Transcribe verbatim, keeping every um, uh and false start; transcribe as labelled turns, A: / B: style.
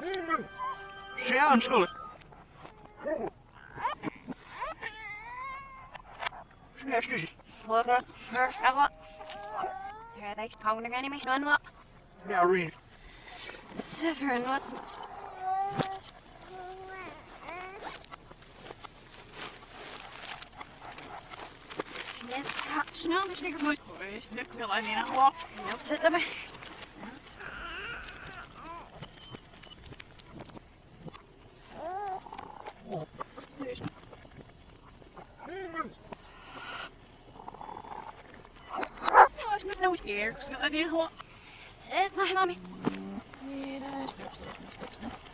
A: Schauen, Schule. Schnell, schnell.
B: Hoorra, herstellen. Ja, deze kan er geen meer doen. Wat?
A: Ja, Rien.
B: Severin was. Snel,
C: snel, dus ik nooit geweest. Lukt wel alleen in een
B: nou zit er maar.
C: Snel, snel, snel, snel, snel,
B: Zit, zeg mami.
C: snel, snel, snel, snel.